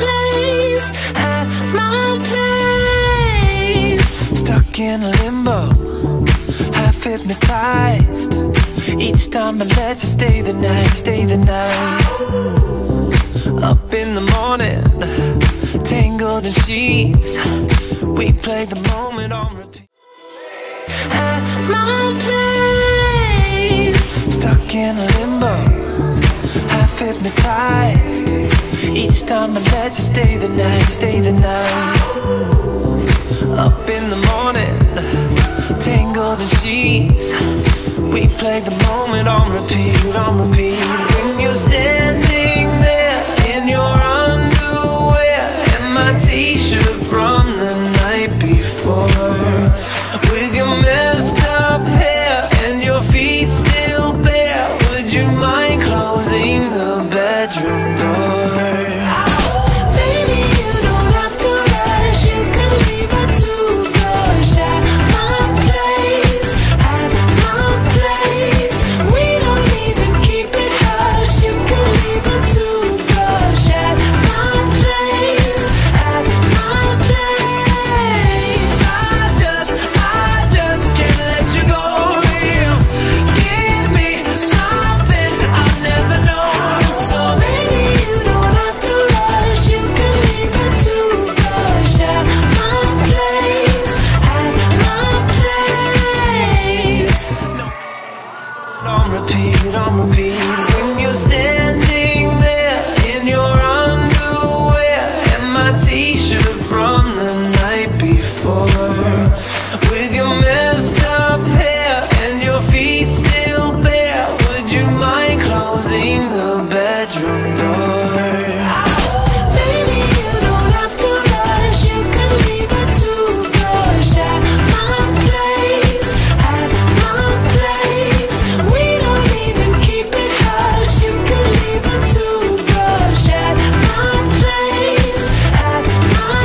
place, at my place. Stuck in limbo, half hypnotized. Each time I let you stay the night, stay the night. Up in the morning, tangled in sheets. We play the moment on repeat. At my place, Stuck in limbo, half hypnotized. Each time I let you stay the night, stay the night. Up in the morning, tangled in sheets. We play the moment on repeat, on repeat. When you're standing there in your underwear and my t-shirt from the night before, with your messed up hair and your feet still bare, would you mind closing the bedroom door? baby, you don't have to rush. You can leave a toothbrush at my place, at my place. We don't need to keep it hush. You can leave a toothbrush at my place, at my place. I just can't let you go. You give me something I've never known. So Baby, you don't have to rush. You can leave a toothbrush at my place, at my place. on repeat, on repeat. When you're standing there in your underwear and my t-shirt from the night before, with your messed up hair and your feet still bare, would you mind closing the bedroom door? Baby, you don't have to rush. You can leave a toothbrush at my place, at my place. We don't need to keep it hush. You can leave a toothbrush at my place, at my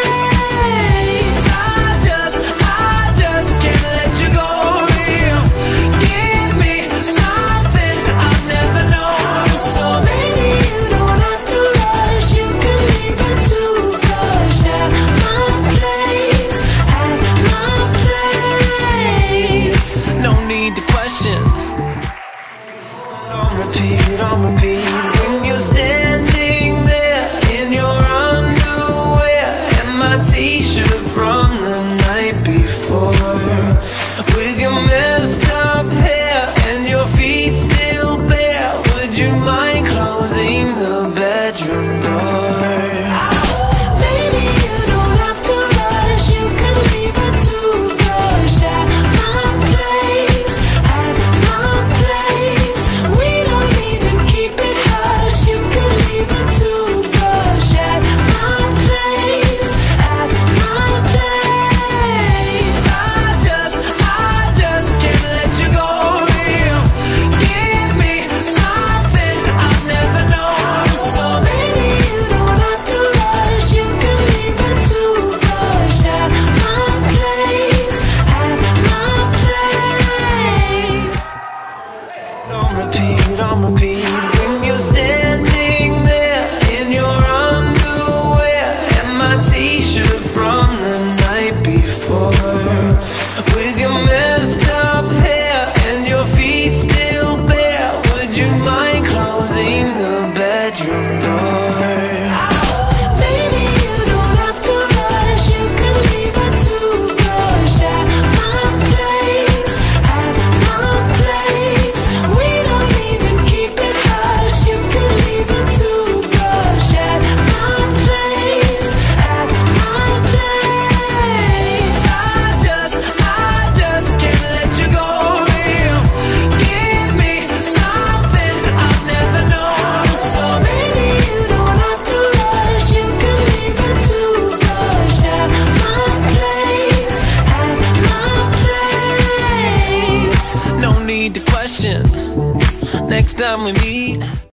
place. I just can't let you go. You give me something I've never known. So Baby, you don't have to rush. You can leave a toothbrush at my place, at my place. no need to question. On repeat, on repeat. When you're standing there in your underwear and my t-shirt from the night before, with your messed up hair and your feet still bare, would you mind closing the bedroom door? Baby, you don't have to rush. You can leave a toothbrush at my place, at my place. We don't need to keep it hush. You can leave a toothbrush at my place, at my place. I just can't let you go. You give me something I've never known. So Baby, you don't have to rush. You can leave a toothbrush at my place, at my place. on repeat, on repeat. When you're standing there in your underwear and my t-shirt from the night before, with your messed up hair and your feet still bare, would you mind closing the bedroom door?